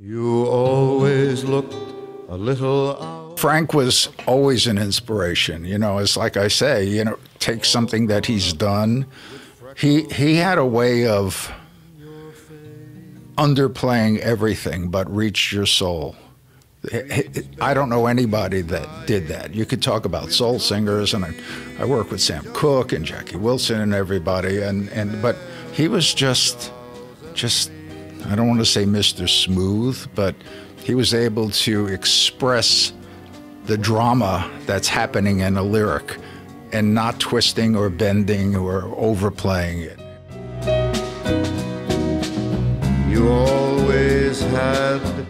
You always looked a little out. Frank was always an inspiration. You know, it's like I say, you know, take something that he's done. He had a way of underplaying everything but reached your soul. I don't know anybody that did that. You could talk about soul singers, and I work with Sam Cooke and Jackie Wilson and everybody, but he was just I don't want to say Mr. Smooth, but he was able to express the drama that's happening in a lyric and not twisting or bending or overplaying it. You always had